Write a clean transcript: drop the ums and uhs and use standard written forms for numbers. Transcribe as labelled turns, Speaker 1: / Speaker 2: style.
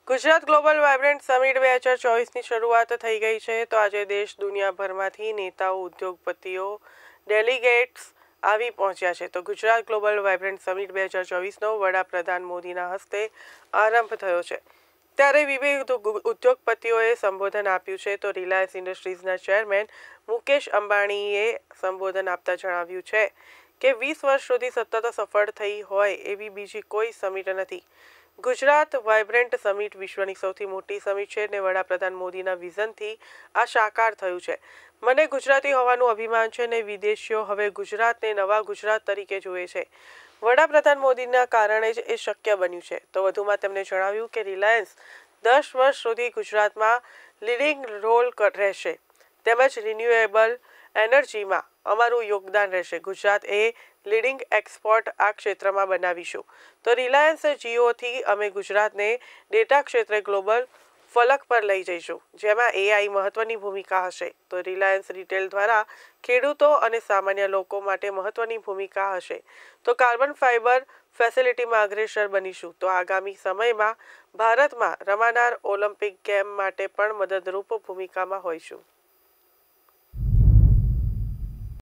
Speaker 1: Gujarat global vibrant summit 2024ની શરૂઆત થઈ ગઈ છે તો આજે દેશ દુનિયાભરમાંથી નેતાઓ ઉદ્યોગપતિઓ ડેલિગેટ્સ આવી પહોંચ્યા છે તો ગુજરાત ગ્લોબલ વાઇબ્રન્ટ સમિટ 2024નો વડાપ્રધાન મોદીના હસ્તે આરંભ થયો છે ત્યારે વિવિધ ઉદ્યોગપતિઓએ સંબોધન આપ્યું છે તો રિલાયન્સ ઇન્ડસ્ટ્રીઝના ચેરમેન મુકેશ અંબાણીએ સંબોધન આપતા જણાવ્યું છે કે 20 વર્ષ સુધી સતત સફળ થઈ હોય એવી બીજી કોઈ સમિટ નથી। ગુજરાત વાઇબ્રન્ટ સમિટ વિશ્વની સૌથી મોટી સમિટ છે અને વડાપ્રધાન મોદીના વિઝનથી આ સાકાર થયું છે। મને ગુજરાતી હોવાનું અભિમાન છે અને વિદેશીઓ હવે ગુજરાતને નવા ગુજરાત તરીકે જુએ છે। વડાપ્રધાન મોદીના કારણે જ એ શક્ય બન્યું છે। તો વધુમાં તેમણે જણાવ્યું કે રિલાયન્સ 10 વર્ષ સુધી ગુજરાતમાં લીડિંગ રોલ રહેશે તેમજ રિન્યુએબલ એનર્જીમાં અમારું યોગદાન રહેશે। ગુજરાત એ લીડિંગ એક્સપોર્ટ આ ક્ષેત્રમાં બનાવીશું। તો રિલાયન્સ જીઓથી અમે ગુજરાતને ડેટા ક્ષેત્રે ગ્લોબલ ફલક પર લઈ જઈશું જેમાં એઆઈ મહત્વની ભૂમિકા હશે। તો રિલાયન્સ રિટેલ દ્વારા ખેડૂતો અને સામાન્ય લોકો માટે મહત્વની ભૂમિકા હશે। તો કાર્બન ફાઇબર ફેસિલિટીમાં અગ્રેસર બનીશું। તો આગામી સમયમાં ભારતમાં રમાનાર ઓલિમ્પિક ગેમ માટે પણ મદદરૂપ ભૂમિકામાં હોઈશું।